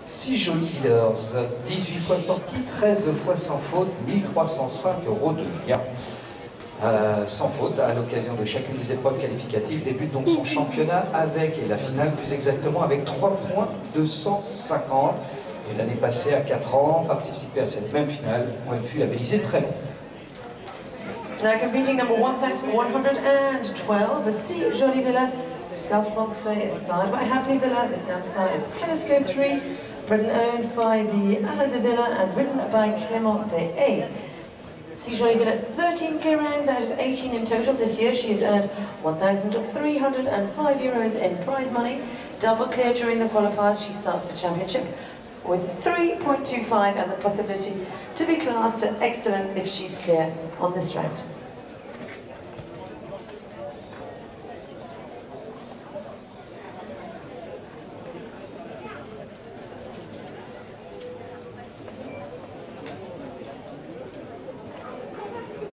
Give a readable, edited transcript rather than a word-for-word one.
6 Jolie Villers, 18 fois sortie, 13 fois sans faute, 1305 € de gain. Sans faute à l'occasion de chacune des épreuves qualificatives, débute donc son championnat avec, et la finale plus exactement, avec 3 points 250. Et l'année passée, à 4 ans, participer à cette même finale, où elle fut labellisée très long. Now competing number 1112, the C Jolie Villers, self-foncé, side by happy-villers, the dam side is Telesco 3, written owned by the Alain de Villa and written by Clément de A. C Jolie Villers, 13k rounds out of 18 in total this year. She has earned €1,305 in prize money. Double clear during the qualifiers. She starts the championship with 3.25 and the possibility to be classed as excellent if she's clear on this round.